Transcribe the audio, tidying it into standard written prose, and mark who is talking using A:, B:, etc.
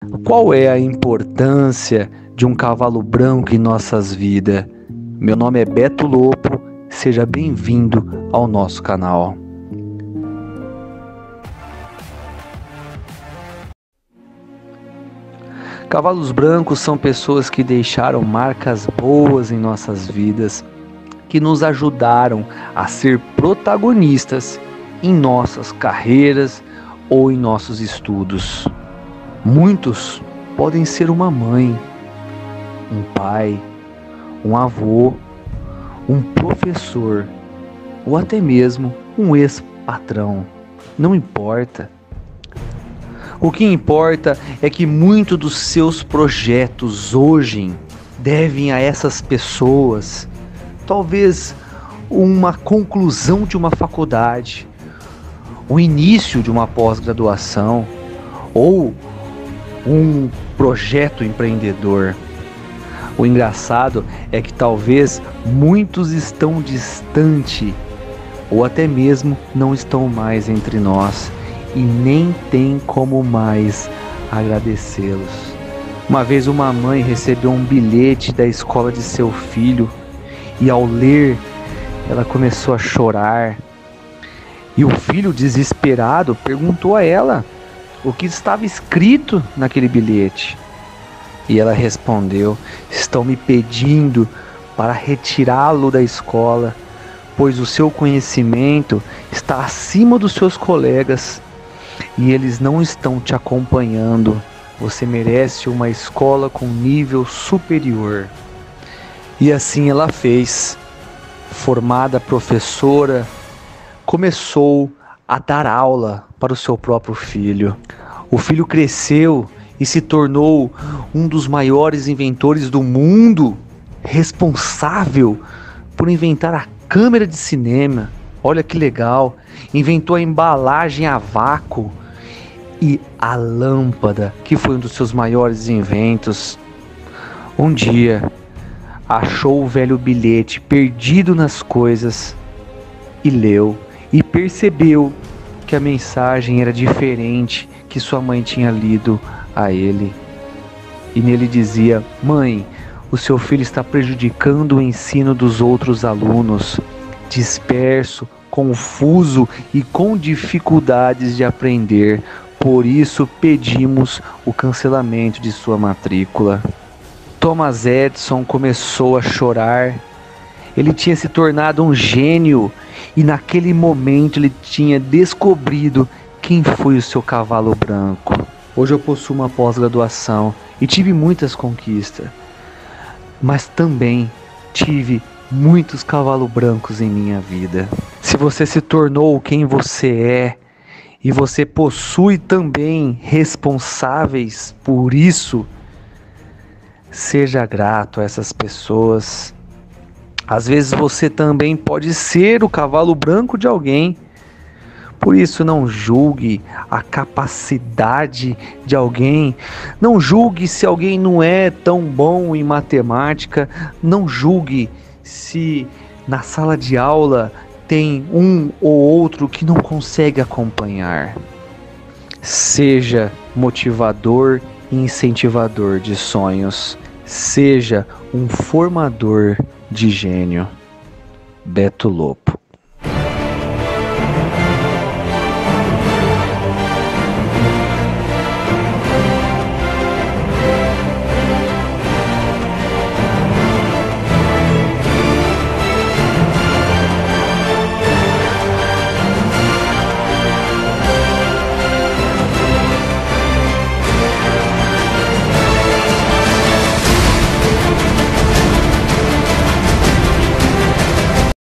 A: Qual é a importância de um cavalo branco em nossas vidas? Meu nome é Beto Lopo, seja bem-vindo ao nosso canal. Cavalos brancos são pessoas que deixaram marcas boas em nossas vidas, que nos ajudaram a ser protagonistas em nossas carreiras ou em nossos estudos. Muitos podem ser uma mãe, um pai, um avô, um professor ou até mesmo um ex-patrão. Não importa. O que importa é que muitos dos seus projetos hoje devem a essas pessoas. Talvez uma conclusão de uma faculdade, o início de uma pós-graduação ou um projeto empreendedor. O engraçado é que talvez muitos estão distante ou até mesmo não estão mais entre nós e nem tem como mais agradecê-los. Uma vez uma mãe recebeu um bilhete da escola de seu filho e ao ler ela começou a chorar e o filho desesperado perguntou a ela o que estava escrito naquele bilhete. E ela respondeu: estão me pedindo para retirá-lo da escola, pois o seu conhecimento está acima dos seus colegas e eles não estão te acompanhando. Você merece uma escola com nível superior. E assim ela fez. Formada professora, começou a dar aula para o seu próprio filho. O filho cresceu e se tornou um dos maiores inventores do mundo, responsável por inventar a câmera de cinema. Olha que legal! Inventou a embalagem a vácuo e a lâmpada, que foi um dos seus maiores inventos. Um dia, achou o velho bilhete perdido nas coisas e leu e percebeu que a mensagem era diferente que sua mãe tinha lido a ele. E nele dizia: mãe, o seu filho está prejudicando o ensino dos outros alunos, disperso, confuso e com dificuldades de aprender. Por isso pedimos o cancelamento de sua matrícula. Thomas Edison começou a chorar. Ele tinha se tornado um gênio e naquele momento ele tinha descobrido quem foi o seu cavalo branco. Hoje eu possuo uma pós-graduação e tive muitas conquistas, mas também tive muitos cavalos brancos em minha vida. Se você se tornou quem você é e você possui também responsáveis por isso, seja grato a essas pessoas. Às vezes você também pode ser o cavalo branco de alguém. Por isso não julgue a capacidade de alguém. Não julgue se alguém não é tão bom em matemática. Não julgue se na sala de aula tem um ou outro que não consegue acompanhar. Seja motivador e incentivador de sonhos. Seja um formador de gênio. Beto Lopo.